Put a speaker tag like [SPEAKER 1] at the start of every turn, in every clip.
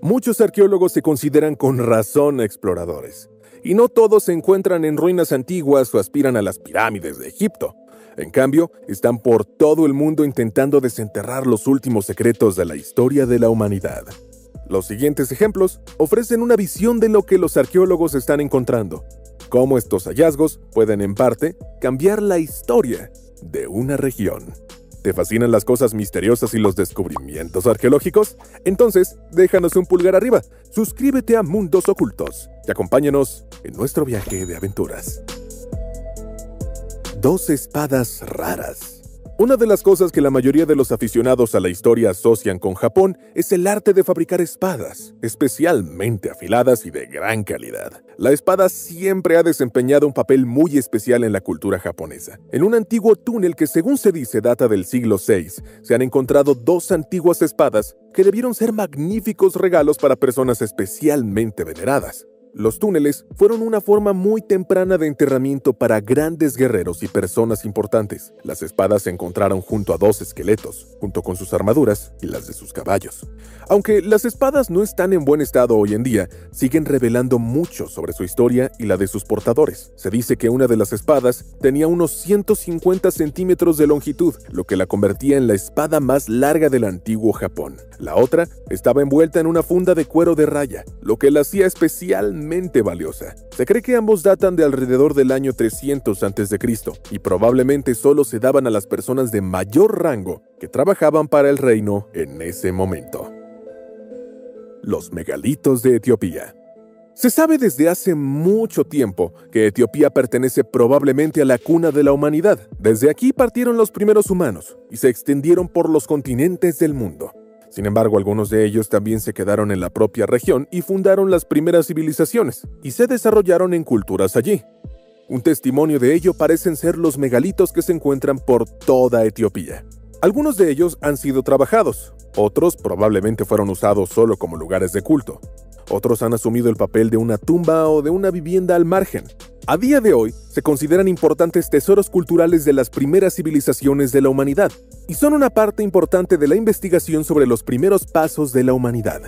[SPEAKER 1] Muchos arqueólogos se consideran con razón exploradores, y no todos se encuentran en ruinas antiguas o aspiran a las pirámides de Egipto. En cambio, están por todo el mundo intentando desenterrar los últimos secretos de la historia de la humanidad. Los siguientes ejemplos ofrecen una visión de lo que los arqueólogos están encontrando, cómo estos hallazgos pueden, en parte, cambiar la historia de una región. ¿Te fascinan las cosas misteriosas y los descubrimientos arqueológicos? Entonces, déjanos un pulgar arriba, suscríbete a Mundos Ocultos y acompáñanos en nuestro viaje de aventuras. Dos espadas raras. Una de las cosas que la mayoría de los aficionados a la historia asocian con Japón es el arte de fabricar espadas, especialmente afiladas y de gran calidad. La espada siempre ha desempeñado un papel muy especial en la cultura japonesa. En un antiguo túnel que, según se dice, data del siglo VI, se han encontrado dos antiguas espadas que debieron ser magníficos regalos para personas especialmente veneradas. Los túneles fueron una forma muy temprana de enterramiento para grandes guerreros y personas importantes. Las espadas se encontraron junto a dos esqueletos, junto con sus armaduras y las de sus caballos. Aunque las espadas no están en buen estado hoy en día, siguen revelando mucho sobre su historia y la de sus portadores. Se dice que una de las espadas tenía unos 150 centímetros de longitud, lo que la convertía en la espada más larga del antiguo Japón. La otra estaba envuelta en una funda de cuero de raya, lo que la hacía especialmente valiosa. Se cree que ambos datan de alrededor del año 300 a.C. y probablemente solo se daban a las personas de mayor rango que trabajaban para el reino en ese momento. Los megalitos de Etiopía. Se sabe desde hace mucho tiempo que Etiopía pertenece probablemente a la cuna de la humanidad. Desde aquí partieron los primeros humanos y se extendieron por los continentes del mundo. Sin embargo, algunos de ellos también se quedaron en la propia región y fundaron las primeras civilizaciones, y se desarrollaron en culturas allí. Un testimonio de ello parecen ser los megalitos que se encuentran por toda Etiopía. Algunos de ellos han sido trabajados, otros probablemente fueron usados solo como lugares de culto. Otros han asumido el papel de una tumba o de una vivienda al margen. A día de hoy, se consideran importantes tesoros culturales de las primeras civilizaciones de la humanidad, y son una parte importante de la investigación sobre los primeros pasos de la humanidad.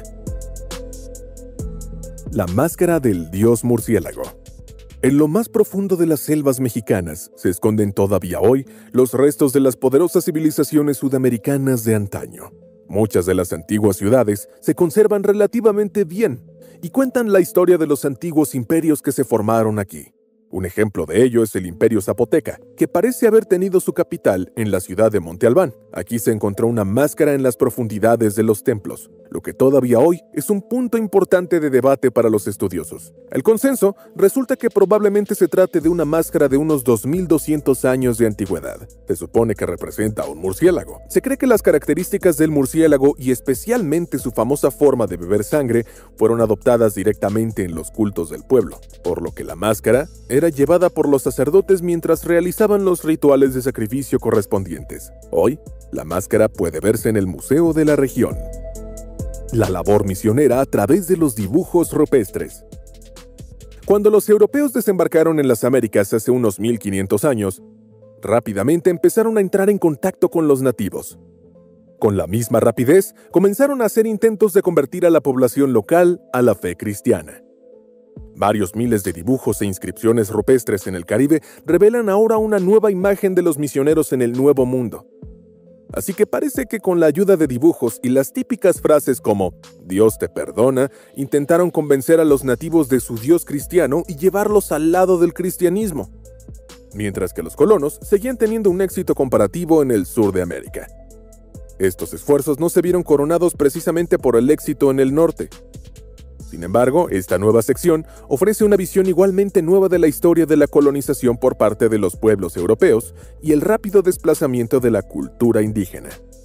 [SPEAKER 1] La máscara del dios murciélago. En lo más profundo de las selvas mexicanas se esconden todavía hoy los restos de las poderosas civilizaciones sudamericanas de antaño. Muchas de las antiguas ciudades se conservan relativamente bien y cuentan la historia de los antiguos imperios que se formaron aquí. Un ejemplo de ello es el Imperio Zapoteca, que parece haber tenido su capital en la ciudad de Monte Albán. Aquí se encontró una máscara en las profundidades de los templos, lo que todavía hoy es un punto importante de debate para los estudiosos. El consenso resulta que probablemente se trate de una máscara de unos 2200 años de antigüedad. Se supone que representa a un murciélago. Se cree que las características del murciélago y especialmente su famosa forma de beber sangre fueron adoptadas directamente en los cultos del pueblo, por lo que la máscara era llevada por los sacerdotes mientras realizaban los rituales de sacrificio correspondientes. Hoy, la máscara puede verse en el museo de la región. La labor misionera a través de los dibujos rupestres. Cuando los europeos desembarcaron en las Américas hace unos 1500 años, rápidamente empezaron a entrar en contacto con los nativos. Con la misma rapidez, comenzaron a hacer intentos de convertir a la población local a la fe cristiana. Varios miles de dibujos e inscripciones rupestres en el Caribe revelan ahora una nueva imagen de los misioneros en el Nuevo Mundo. Así que parece que con la ayuda de dibujos y las típicas frases como «Dios te perdona», intentaron convencer a los nativos de su Dios cristiano y llevarlos al lado del cristianismo, mientras que los colonos seguían teniendo un éxito comparativo en el sur de América. Estos esfuerzos no se vieron coronados precisamente por el éxito en el norte. Sin embargo, esta nueva sección ofrece una visión igualmente nueva de la historia de la colonización por parte de los pueblos europeos y el rápido desplazamiento de la cultura indígena.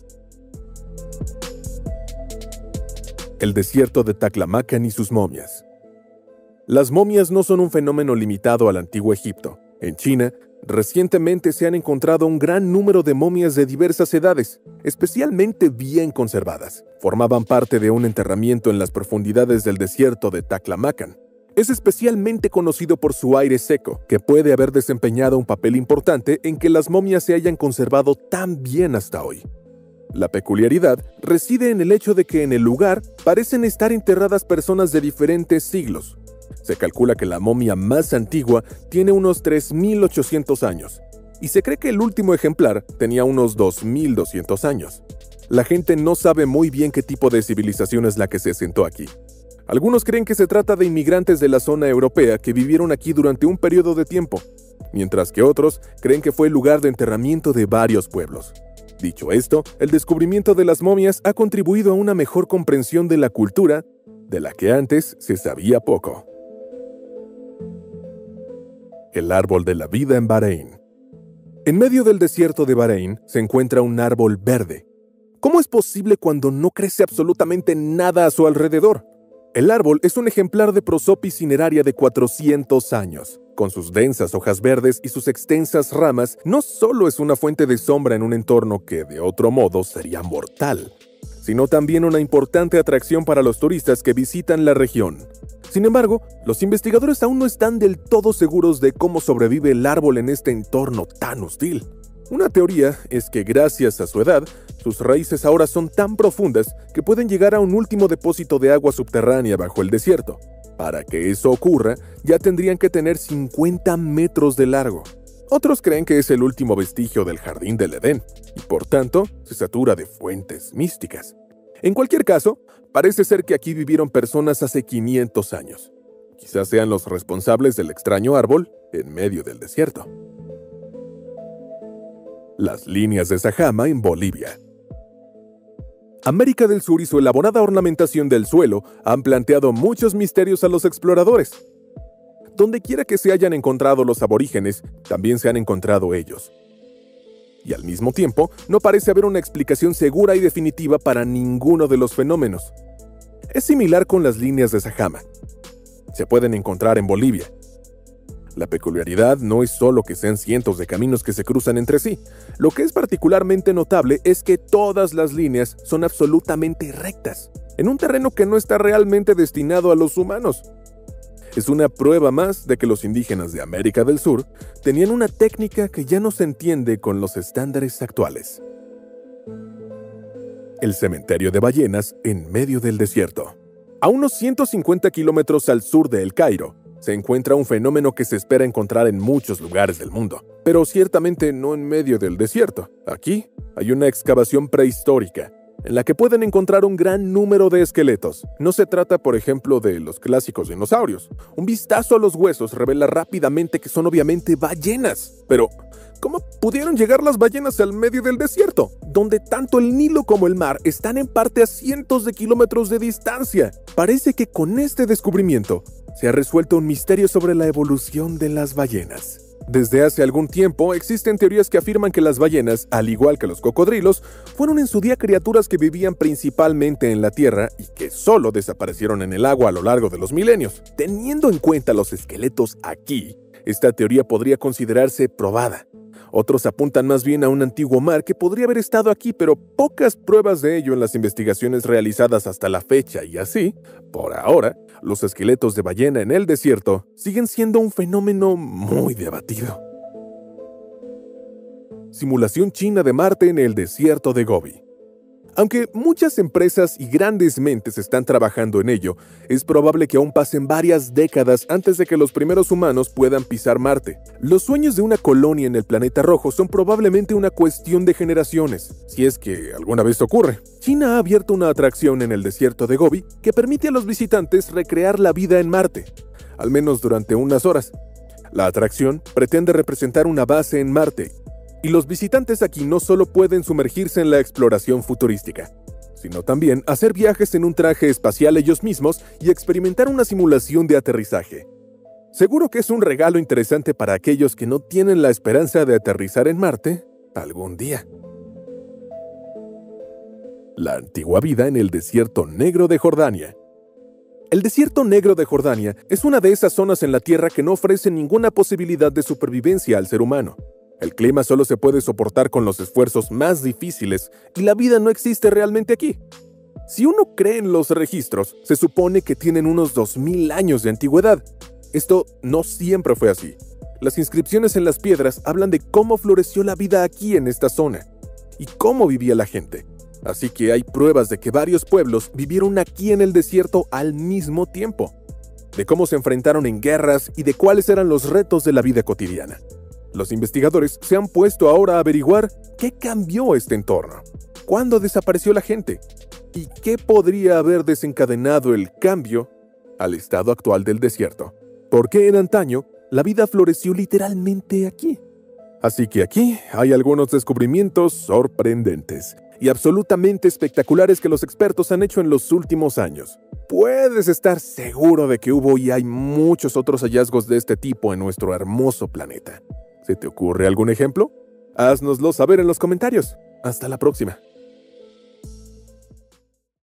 [SPEAKER 1] El desierto de Taklamakan y sus momias. Las momias no son un fenómeno limitado al antiguo Egipto. En China, recientemente se han encontrado un gran número de momias de diversas edades, especialmente bien conservadas. Formaban parte de un enterramiento en las profundidades del desierto de Taklamakan. Es especialmente conocido por su aire seco, que puede haber desempeñado un papel importante en que las momias se hayan conservado tan bien hasta hoy. La peculiaridad reside en el hecho de que en el lugar parecen estar enterradas personas de diferentes siglos. Se calcula que la momia más antigua tiene unos 3.800 años, y se cree que el último ejemplar tenía unos 2.200 años. La gente no sabe muy bien qué tipo de civilización es la que se asentó aquí. Algunos creen que se trata de inmigrantes de la zona europea que vivieron aquí durante un periodo de tiempo, mientras que otros creen que fue el lugar de enterramiento de varios pueblos. Dicho esto, el descubrimiento de las momias ha contribuido a una mejor comprensión de la cultura, de la que antes se sabía poco. El árbol de la vida en Bahrein. En medio del desierto de Bahrein se encuentra un árbol verde. ¿Cómo es posible cuando no crece absolutamente nada a su alrededor? El árbol es un ejemplar de Prosopis cineraria de 400 años. Con sus densas hojas verdes y sus extensas ramas, no solo es una fuente de sombra en un entorno que de otro modo sería mortal, sino también una importante atracción para los turistas que visitan la región. Sin embargo, los investigadores aún no están del todo seguros de cómo sobrevive el árbol en este entorno tan hostil. Una teoría es que gracias a su edad, sus raíces ahora son tan profundas que pueden llegar a un último depósito de agua subterránea bajo el desierto. Para que eso ocurra, ya tendrían que tener 50 metros de largo. Otros creen que es el último vestigio del jardín del Edén, y por tanto, se satura de fuentes místicas. En cualquier caso, parece ser que aquí vivieron personas hace 500 años. Quizás sean los responsables del extraño árbol en medio del desierto. Las líneas de Sajama en Bolivia. América del Sur y su elaborada ornamentación del suelo han planteado muchos misterios a los exploradores. Donde quiera que se hayan encontrado los aborígenes, también se han encontrado ellos. Y al mismo tiempo, no parece haber una explicación segura y definitiva para ninguno de los fenómenos. Es similar con las líneas de Sajama. Se pueden encontrar en Bolivia. La peculiaridad no es solo que sean cientos de caminos que se cruzan entre sí. Lo que es particularmente notable es que todas las líneas son absolutamente rectas, en un terreno que no está realmente destinado a los humanos. Es una prueba más de que los indígenas de América del Sur tenían una técnica que ya no se entiende con los estándares actuales. El cementerio de ballenas en medio del desierto. A unos 150 kilómetros al sur de El Cairo, se encuentra un fenómeno que se espera encontrar en muchos lugares del mundo, pero ciertamente no en medio del desierto. Aquí hay una excavación prehistórica, en la que pueden encontrar un gran número de esqueletos. No se trata, por ejemplo, de los clásicos dinosaurios. Un vistazo a los huesos revela rápidamente que son obviamente ballenas. Pero, ¿cómo pudieron llegar las ballenas al medio del desierto, donde tanto el Nilo como el mar están en parte a cientos de kilómetros de distancia? Parece que con este descubrimiento se ha resuelto un misterio sobre la evolución de las ballenas. Desde hace algún tiempo existen teorías que afirman que las ballenas, al igual que los cocodrilos, fueron en su día criaturas que vivían principalmente en la tierra y que solo desaparecieron en el agua a lo largo de los milenios. Teniendo en cuenta los esqueletos aquí, esta teoría podría considerarse probada. Otros apuntan más bien a un antiguo mar que podría haber estado aquí, pero pocas pruebas de ello en las investigaciones realizadas hasta la fecha, y así, por ahora, los esqueletos de ballena en el desierto siguen siendo un fenómeno muy debatido. Simulación china de Marte en el desierto de Gobi. Aunque muchas empresas y grandes mentes están trabajando en ello, es probable que aún pasen varias décadas antes de que los primeros humanos puedan pisar Marte. Los sueños de una colonia en el planeta rojo son probablemente una cuestión de generaciones, si es que alguna vez ocurre. China ha abierto una atracción en el desierto de Gobi que permite a los visitantes recrear la vida en Marte, al menos durante unas horas. La atracción pretende representar una base en Marte, y los visitantes aquí no solo pueden sumergirse en la exploración futurística, sino también hacer viajes en un traje espacial ellos mismos y experimentar una simulación de aterrizaje. Seguro que es un regalo interesante para aquellos que no tienen la esperanza de aterrizar en Marte algún día. La antigua vida en el desierto negro de Jordania. El desierto negro de Jordania es una de esas zonas en la Tierra que no ofrece ninguna posibilidad de supervivencia al ser humano. El clima solo se puede soportar con los esfuerzos más difíciles y la vida no existe realmente aquí. Si uno cree en los registros, se supone que tienen unos 2000 años de antigüedad. Esto no siempre fue así. Las inscripciones en las piedras hablan de cómo floreció la vida aquí en esta zona y cómo vivía la gente. Así que hay pruebas de que varios pueblos vivieron aquí en el desierto al mismo tiempo, de cómo se enfrentaron en guerras y de cuáles eran los retos de la vida cotidiana. Los investigadores se han puesto ahora a averiguar qué cambió este entorno, cuándo desapareció la gente y qué podría haber desencadenado el cambio al estado actual del desierto. ¿Por qué en antaño la vida floreció literalmente aquí? Así que aquí hay algunos descubrimientos sorprendentes y absolutamente espectaculares que los expertos han hecho en los últimos años. Puedes estar seguro de que hubo y hay muchos otros hallazgos de este tipo en nuestro hermoso planeta. ¿Se te ocurre algún ejemplo? Haznoslo saber en los comentarios. Hasta la próxima.